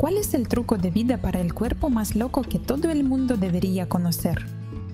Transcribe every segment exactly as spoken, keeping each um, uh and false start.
¿Cuál es el truco de vida para el cuerpo más loco que todo el mundo debería conocer?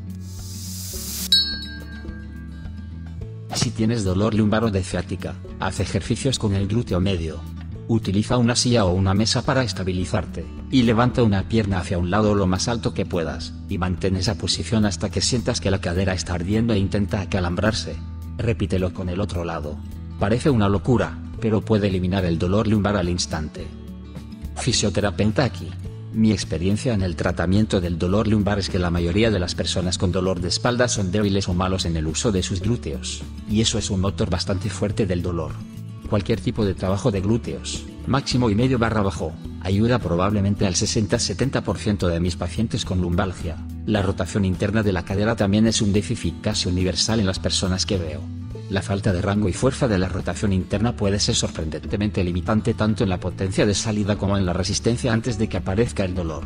Si tienes dolor lumbar o de ciática, haz ejercicios con el glúteo medio. Utiliza una silla o una mesa para estabilizarte, y levanta una pierna hacia un lado lo más alto que puedas, y mantén esa posición hasta que sientas que la cadera está ardiendo e intenta acalambrarse. Repítelo con el otro lado. Parece una locura, pero puede eliminar el dolor lumbar al instante. Fisioterapeuta aquí. Mi experiencia en el tratamiento del dolor lumbar es que la mayoría de las personas con dolor de espalda son débiles o malos en el uso de sus glúteos, y eso es un motor bastante fuerte del dolor. Cualquier tipo de trabajo de glúteos, máximo y medio barra bajo, ayuda probablemente al sesenta a setenta por ciento de mis pacientes con lumbalgia. La rotación interna de la cadera también es un déficit casi universal en las personas que veo. La falta de rango y fuerza de la rotación interna puede ser sorprendentemente limitante tanto en la potencia de salida como en la resistencia antes de que aparezca el dolor.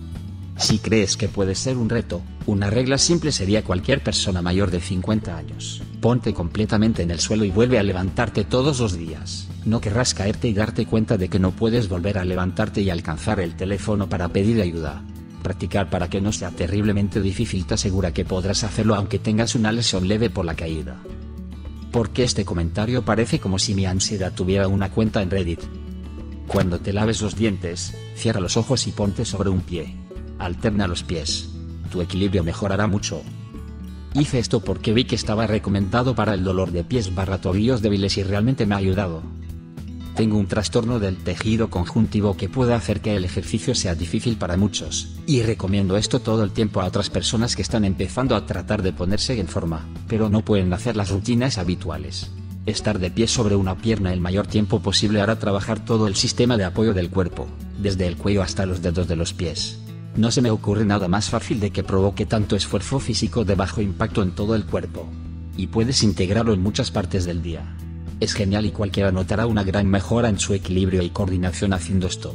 Si crees que puede ser un reto, una regla simple sería cualquier persona mayor de cincuenta años. Ponte completamente en el suelo y vuelve a levantarte todos los días. No querrás caerte y darte cuenta de que no puedes volver a levantarte y alcanzar el teléfono para pedir ayuda. Practicar para que no sea terriblemente difícil te asegura que podrás hacerlo aunque tengas una lesión leve por la caída. Porque este comentario parece como si mi ansiedad tuviera una cuenta en Reddit. Cuando te laves los dientes, cierra los ojos y ponte sobre un pie. Alterna los pies. Tu equilibrio mejorará mucho. Hice esto porque vi que estaba recomendado para el dolor de pies barra tobillos débiles y realmente me ha ayudado. Tengo un trastorno del tejido conjuntivo que puede hacer que el ejercicio sea difícil para muchos, y recomiendo esto todo el tiempo a otras personas que están empezando a tratar de ponerse en forma, pero no pueden hacer las rutinas habituales. Estar de pie sobre una pierna el mayor tiempo posible hará trabajar todo el sistema de apoyo del cuerpo, desde el cuello hasta los dedos de los pies. No se me ocurre nada más fácil de que provoque tanto esfuerzo físico de bajo impacto en todo el cuerpo. Y puedes integrarlo en muchas partes del día. Es genial y cualquiera notará una gran mejora en su equilibrio y coordinación haciendo esto.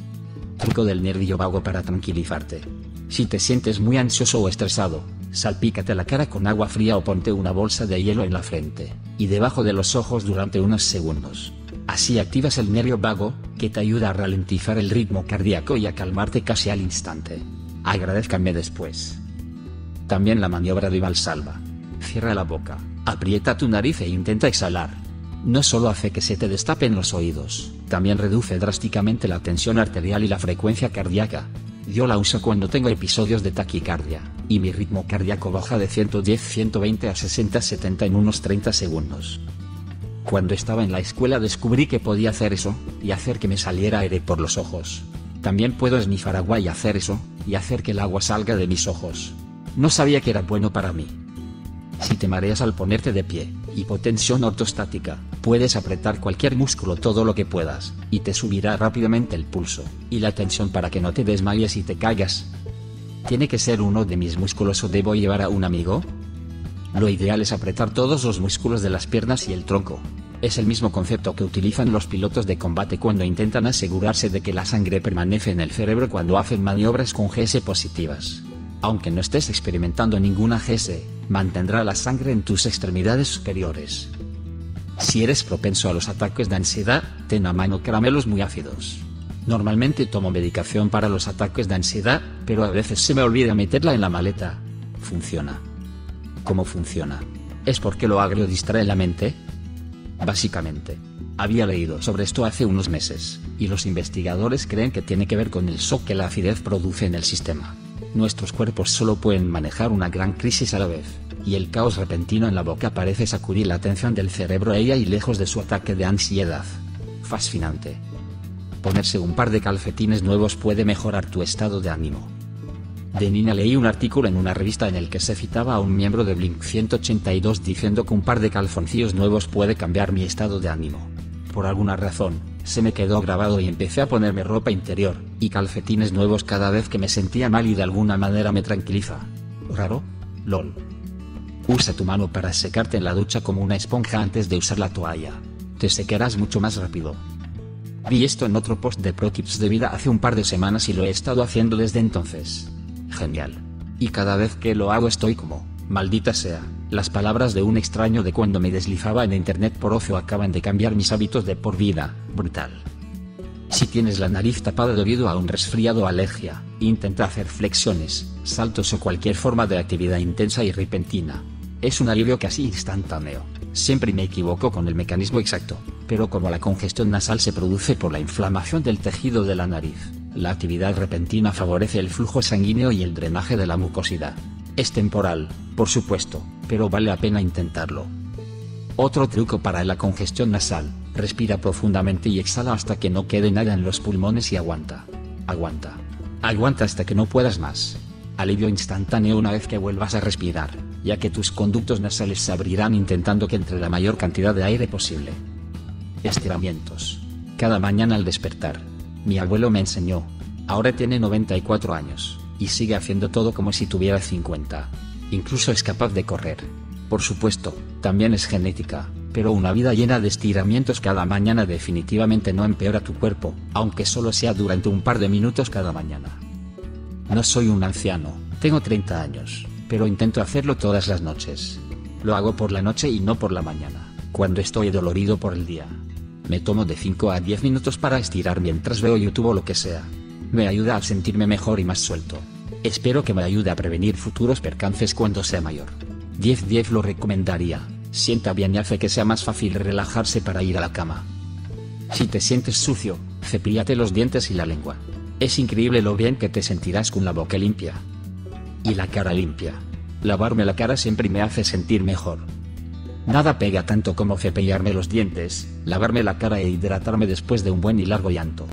Truco del nervio vago para tranquilizarte. Si te sientes muy ansioso o estresado, salpícate la cara con agua fría o ponte una bolsa de hielo en la frente, y debajo de los ojos durante unos segundos. Así activas el nervio vago, que te ayuda a ralentizar el ritmo cardíaco y a calmarte casi al instante. Agradézcanme después. También la maniobra de Valsalva. Cierra la boca, aprieta tu nariz e intenta exhalar. No solo hace que se te destapen los oídos, también reduce drásticamente la tensión arterial y la frecuencia cardíaca. Yo la uso cuando tengo episodios de taquicardia, y mi ritmo cardíaco baja de ciento diez a ciento veinte a sesenta a setenta en unos treinta segundos. Cuando estaba en la escuela descubrí que podía hacer eso, y hacer que me saliera aire por los ojos. También puedo esnifar agua y hacer eso, y hacer que el agua salga de mis ojos. No sabía que era bueno para mí. Si te mareas al ponerte de pie, hipotensión ortostática, puedes apretar cualquier músculo todo lo que puedas, y te subirá rápidamente el pulso, y la tensión para que no te desmayes y te caigas. ¿Tiene que ser uno de mis músculos o debo llevar a un amigo? Lo ideal es apretar todos los músculos de las piernas y el tronco. Es el mismo concepto que utilizan los pilotos de combate cuando intentan asegurarse de que la sangre permanece en el cerebro cuando hacen maniobras con G S positivas. Aunque no estés experimentando ninguna G S, mantendrá la sangre en tus extremidades superiores. Si eres propenso a los ataques de ansiedad, ten a mano caramelos muy ácidos. Normalmente tomo medicación para los ataques de ansiedad, pero a veces se me olvida meterla en la maleta. Funciona. ¿Cómo funciona? ¿Es porque lo agrio distrae la mente? Básicamente. Había leído sobre esto hace unos meses, y los investigadores creen que tiene que ver con el shock que la acidez produce en el sistema. Nuestros cuerpos solo pueden manejar una gran crisis a la vez, y el caos repentino en la boca parece sacudir la atención del cerebro a ella y lejos de su ataque de ansiedad. Fascinante. Ponerse un par de calcetines nuevos puede mejorar tu estado de ánimo. De niña leí un artículo en una revista en el que se citaba a un miembro de Blink ciento ochenta y dos diciendo que un par de calzoncillos nuevos puede cambiar mi estado de ánimo. Por alguna razón, se me quedó grabado y empecé a ponerme ropa interior y calcetines nuevos cada vez que me sentía mal y de alguna manera me tranquiliza. ¿Raro? LOL. Usa tu mano para secarte en la ducha como una esponja antes de usar la toalla. Te secarás mucho más rápido. Vi esto en otro post de Pro Tips de Vida hace un par de semanas y lo he estado haciendo desde entonces. Genial. Y cada vez que lo hago estoy como, maldita sea, las palabras de un extraño de cuando me deslizaba en internet por ocio acaban de cambiar mis hábitos de por vida, brutal. Si tienes la nariz tapada debido a un resfriado o alergia, intenta hacer flexiones, saltos o cualquier forma de actividad intensa y repentina. Es un alivio casi instantáneo. Siempre me equivoco con el mecanismo exacto, pero como la congestión nasal se produce por la inflamación del tejido de la nariz, la actividad repentina favorece el flujo sanguíneo y el drenaje de la mucosidad. Es temporal, por supuesto, pero vale la pena intentarlo. Otro truco para la congestión nasal: respira profundamente y exhala hasta que no quede nada en los pulmones y aguanta. Aguanta. Aguanta hasta que no puedas más. Alivio instantáneo una vez que vuelvas a respirar, ya que tus conductos nasales se abrirán intentando que entre la mayor cantidad de aire posible. Estiramientos. Cada mañana al despertar. Mi abuelo me enseñó. Ahora tiene noventa y cuatro años, y sigue haciendo todo como si tuviera cincuenta. Incluso es capaz de correr. Por supuesto, también es genética, pero una vida llena de estiramientos cada mañana definitivamente no empeora tu cuerpo, aunque solo sea durante un par de minutos cada mañana. No soy un anciano, tengo treinta años, pero intento hacerlo todas las noches. Lo hago por la noche y no por la mañana, cuando estoy dolorido por el día. Me tomo de cinco a diez minutos para estirar mientras veo YouTube o lo que sea. Me ayuda a sentirme mejor y más suelto. Espero que me ayude a prevenir futuros percances cuando sea mayor. diez diez lo recomendaría. Sienta bien y hace que sea más fácil relajarse para ir a la cama. Si te sientes sucio, cepíllate los dientes y la lengua. Es increíble lo bien que te sentirás con la boca limpia. Y la cara limpia. Lavarme la cara siempre me hace sentir mejor. Nada pega tanto como cepillarme los dientes, lavarme la cara e hidratarme después de un buen y largo llanto.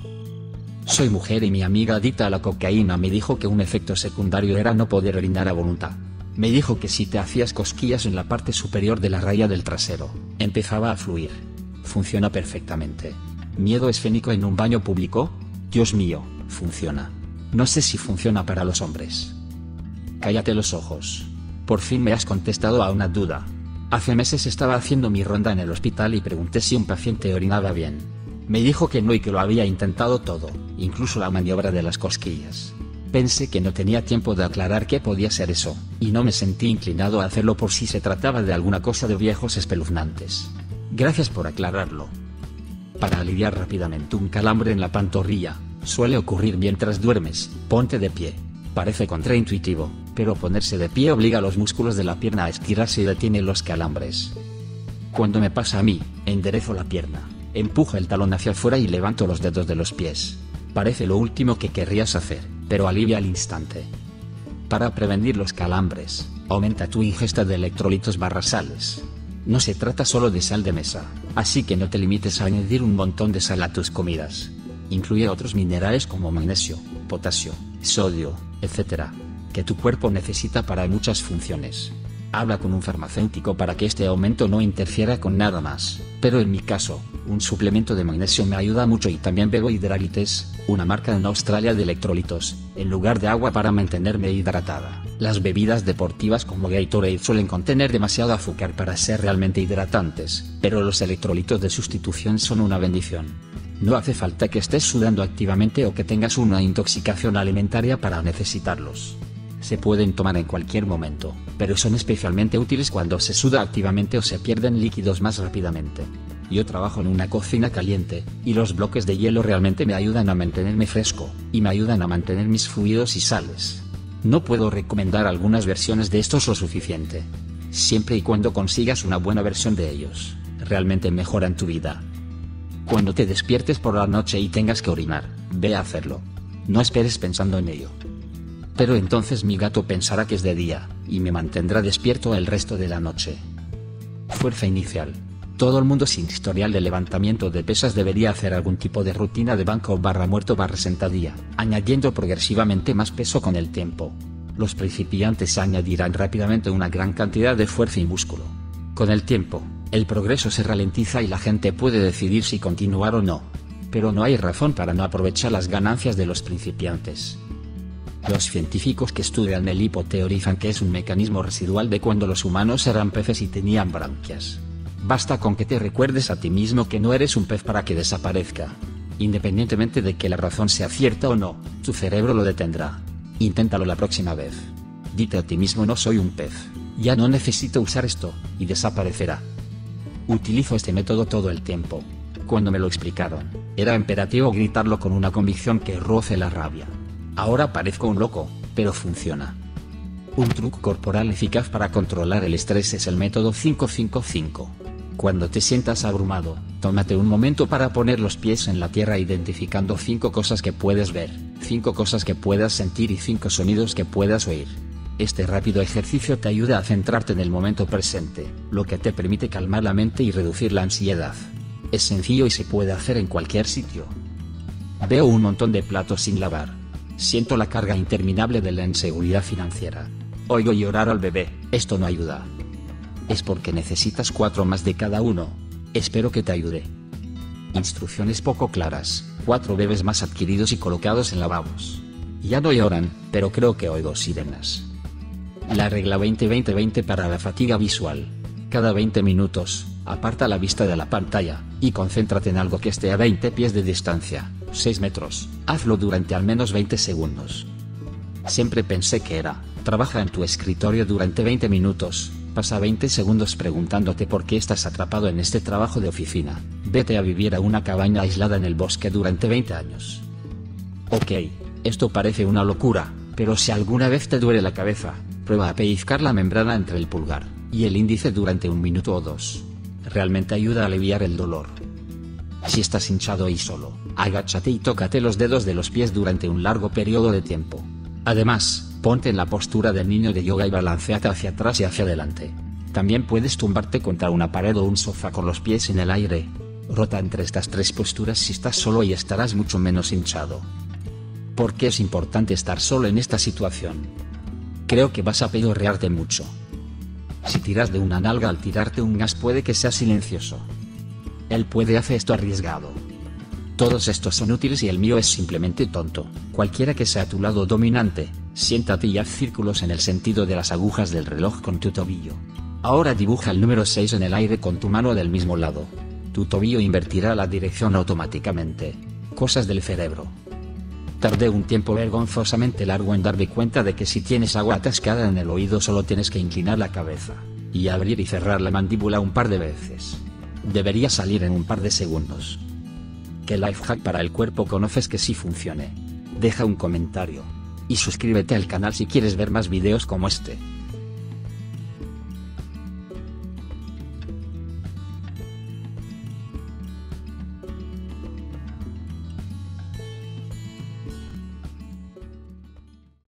Soy mujer y mi amiga adicta a la cocaína me dijo que un efecto secundario era no poder orinar a voluntad. Me dijo que si te hacías cosquillas en la parte superior de la raya del trasero, empezaba a fluir. Funciona perfectamente. ¿Miedo escénico en un baño público? Dios mío, funciona. No sé si funciona para los hombres. Cállate los ojos. Por fin me has contestado a una duda. Hace meses estaba haciendo mi ronda en el hospital y pregunté si un paciente orinaba bien. Me dijo que no y que lo había intentado todo, incluso la maniobra de las cosquillas. Pensé que no tenía tiempo de aclarar qué podía ser eso, y no me sentí inclinado a hacerlo por si se trataba de alguna cosa de viejos espeluznantes. Gracias por aclararlo. Para aliviar rápidamente un calambre en la pantorrilla, suele ocurrir mientras duermes, ponte de pie. Parece contraintuitivo, pero ponerse de pie obliga a los músculos de la pierna a estirarse y detiene los calambres. Cuando me pasa a mí, enderezo la pierna, empujo el talón hacia afuera y levanto los dedos de los pies. Parece lo último que querrías hacer, pero alivia al instante. Para prevenir los calambres, aumenta tu ingesta de electrolitos barra sales. No se trata solo de sal de mesa, así que no te limites a añadir un montón de sal a tus comidas. Incluye otros minerales como magnesio, potasio, sodio, etcétera, que tu cuerpo necesita para muchas funciones. Habla con un farmacéutico para que este aumento no interfiera con nada más, pero en mi caso, un suplemento de magnesio me ayuda mucho y también bebo Hydralytes, una marca en Australia de electrolitos, en lugar de agua para mantenerme hidratada. Las bebidas deportivas como Gatorade suelen contener demasiado azúcar para ser realmente hidratantes, pero los electrolitos de sustitución son una bendición. No hace falta que estés sudando activamente o que tengas una intoxicación alimentaria para necesitarlos. Se pueden tomar en cualquier momento, pero son especialmente útiles cuando se suda activamente o se pierden líquidos más rápidamente. Yo trabajo en una cocina caliente, y los bloques de hielo realmente me ayudan a mantenerme fresco, y me ayudan a mantener mis fluidos y sales. No puedo recomendar algunas versiones de estos lo suficiente. Siempre y cuando consigas una buena versión de ellos, realmente mejoran tu vida. Cuando te despiertes por la noche y tengas que orinar, ve a hacerlo. No esperes pensando en ello. Pero entonces mi gato pensará que es de día, y me mantendrá despierto el resto de la noche. Fuerza inicial. Todo el mundo sin historial de levantamiento de pesas debería hacer algún tipo de rutina de banco barra muerto barra sentadilla, añadiendo progresivamente más peso con el tiempo. Los principiantes añadirán rápidamente una gran cantidad de fuerza y músculo. Con el tiempo, el progreso se ralentiza y la gente puede decidir si continuar o no. Pero no hay razón para no aprovechar las ganancias de los principiantes. Los científicos que estudian el hipo teorizan que es un mecanismo residual de cuando los humanos eran peces y tenían branquias. Basta con que te recuerdes a ti mismo que no eres un pez para que desaparezca. Independientemente de que la razón sea cierta o no, tu cerebro lo detendrá. Inténtalo la próxima vez. Dite a ti mismo: no soy un pez, ya no necesito usar esto, y desaparecerá. Utilizo este método todo el tiempo. cuando me lo explicaron. Era imperativo gritarlo con una convicción que roce la rabia. Ahora parezco un loco, pero funciona. Un truco corporal eficaz para controlar el estrés es el método cinco cinco cinco. Cuando te sientas abrumado, tómate un momento para poner los pies en la tierra identificando cinco cosas que puedes ver, cinco cosas que puedas sentir y cinco sonidos que puedas oír. Este rápido ejercicio te ayuda a centrarte en el momento presente, lo que te permite calmar la mente y reducir la ansiedad. Es sencillo y se puede hacer en cualquier sitio. Veo un montón de platos sin lavar. Siento la carga interminable de la inseguridad financiera. Oigo llorar al bebé, esto no ayuda. Es porque necesitas cuatro más de cada uno. Espero que te ayude. Instrucciones poco claras, cuatro bebés más adquiridos y colocados en lavabos. Ya no lloran, pero creo que oigo sirenas. La regla veinte veinte veinte para la fatiga visual. Cada veinte minutos, aparta la vista de la pantalla, y concéntrate en algo que esté a veinte pies de distancia, seis metros. Hazlo durante al menos veinte segundos. Siempre pensé que era, trabaja en tu escritorio durante veinte minutos, pasa veinte segundos preguntándote por qué estás atrapado en este trabajo de oficina, vete a vivir a una cabaña aislada en el bosque durante veinte años. Ok, esto parece una locura, pero si alguna vez te duele la cabeza, prueba a pellizcar la membrana entre el pulgar y el índice durante un minuto o dos. Realmente ayuda a aliviar el dolor. Si estás hinchado y solo, agáchate y tócate los dedos de los pies durante un largo periodo de tiempo. Además, ponte en la postura del niño de yoga y balanceate hacia atrás y hacia adelante. También puedes tumbarte contra una pared o un sofá con los pies en el aire. Rota entre estas tres posturas si estás solo y estarás mucho menos hinchado. ¿Por qué es importante estar solo en esta situación? Creo que vas a pedorrearte mucho. Si tiras de una nalga al tirarte un gas puede que sea silencioso. Él puede hacer esto arriesgado. Todos estos son útiles y el mío es simplemente tonto. Cualquiera que sea tu lado dominante, siéntate y haz círculos en el sentido de las agujas del reloj con tu tobillo. Ahora dibuja el número seis en el aire con tu mano del mismo lado. Tu tobillo invertirá la dirección automáticamente. Cosas del cerebro. Tardé un tiempo vergonzosamente largo en darme cuenta de que si tienes agua atascada en el oído solo tienes que inclinar la cabeza, y abrir y cerrar la mandíbula un par de veces. Debería salir en un par de segundos. ¿Qué lifehack para el cuerpo conoces que sí funcione? Deja un comentario. Y suscríbete al canal si quieres ver más videos como este.